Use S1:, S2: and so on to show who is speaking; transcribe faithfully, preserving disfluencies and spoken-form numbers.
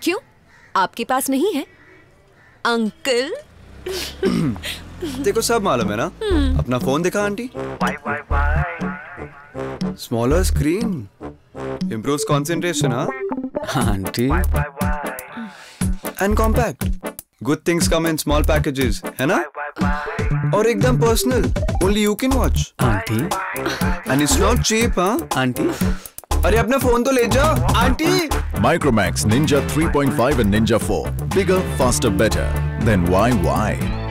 S1: क्यों, आपके पास नहीं है अंकल?
S2: देखो सब मालूम है ना। अपना फोन दिखा aunty. Smaller screen improves concentration. हाँ aunty. And compact, good things come in small packages, है ना? और एकदम personal, only you can watch aunty. And it's not cheap. हाँ आंटी, अरे अपना फोन तो ले जाओ aunty.
S3: Micromax Ninja three point five and Ninja four. Bigger, faster, better. Then why, why?